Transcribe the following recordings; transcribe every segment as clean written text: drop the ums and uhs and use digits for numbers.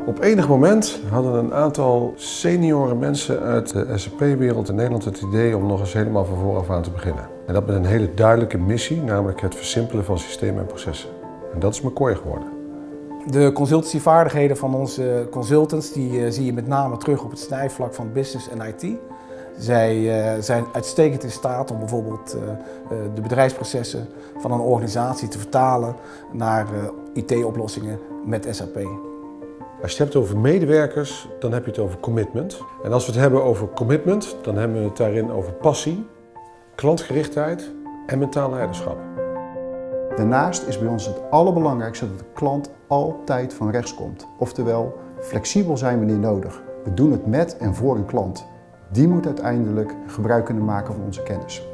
Op enig moment hadden een aantal senioren mensen uit de SAP-wereld in Nederland het idee om nog eens helemaal van vooraf aan te beginnen. En dat met een hele duidelijke missie, namelijk het versimpelen van systemen en processen. En dat is McCoy geworden. De consultancyvaardigheden van onze consultants die zie je met name terug op het snijvlak van business en IT. Zij zijn uitstekend in staat om bijvoorbeeld de bedrijfsprocessen van een organisatie te vertalen naar IT-oplossingen met SAP. Als je het hebt over medewerkers, dan heb je het over commitment. En als we het hebben over commitment, dan hebben we het daarin over passie, klantgerichtheid en mentaal leiderschap. Daarnaast is bij ons het allerbelangrijkste dat de klant altijd van rechts komt. Oftewel, flexibel zijn wanneer nodig. We doen het met en voor een klant. Die moet uiteindelijk gebruik kunnen maken van onze kennis.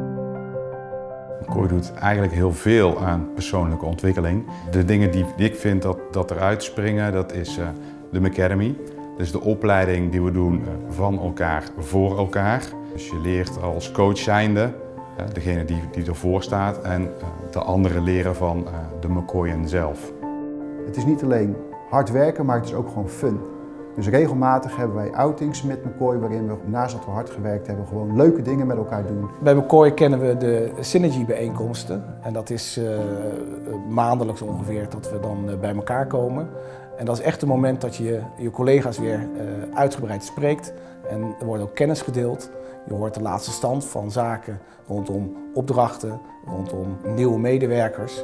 McCoy doet eigenlijk heel veel aan persoonlijke ontwikkeling. De dingen die ik vind dat eruit springen, dat is de Macademy. Dus de opleiding die we doen van elkaar voor elkaar. Dus je leert als coach zijnde, degene die ervoor staat, en de anderen leren van de McCoyen zelf. Het is niet alleen hard werken, maar het is ook gewoon fun. Dus regelmatig hebben wij outings met McCoy waarin we, naast dat we hard gewerkt hebben, gewoon leuke dingen met elkaar doen. Bij McCoy kennen we de Synergy bijeenkomsten. En dat is maandelijks ongeveer dat we dan bij elkaar komen. En dat is echt het moment dat je je collega's weer uitgebreid spreekt. En er wordt ook kennis gedeeld. Je hoort de laatste stand van zaken rondom opdrachten, rondom nieuwe medewerkers.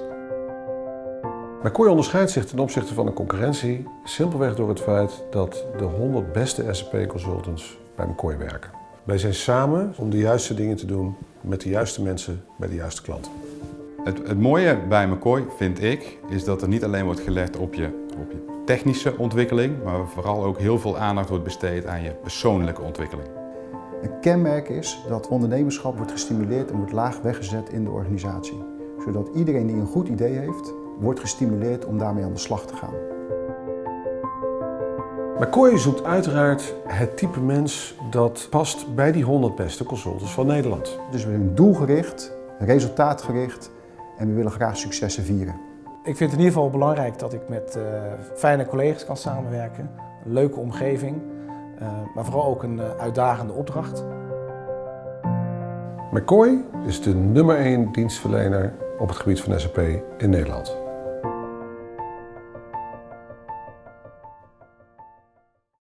McCoy onderscheidt zich ten opzichte van de concurrentie simpelweg door het feit dat de 100 beste SAP-consultants bij McCoy werken. Wij zijn samen om de juiste dingen te doen met de juiste mensen bij de juiste klanten. Het mooie bij McCoy, vind ik, is dat er niet alleen wordt gelegd op je technische ontwikkeling, maar vooral ook heel veel aandacht wordt besteed aan je persoonlijke ontwikkeling. Een kenmerk is dat ondernemerschap wordt gestimuleerd en wordt laag weggezet in de organisatie. Zodat iedereen die een goed idee heeft, wordt gestimuleerd om daarmee aan de slag te gaan. McCoy zoekt uiteraard het type mens dat past bij die 100 beste consultants van Nederland. Dus we zijn doelgericht, resultaatgericht en we willen graag successen vieren. Ik vind het in ieder geval belangrijk dat ik met fijne collega's kan samenwerken. Een leuke omgeving, maar vooral ook een uitdagende opdracht. McCoy is de nummer 1 dienstverlener op het gebied van SAP in Nederland.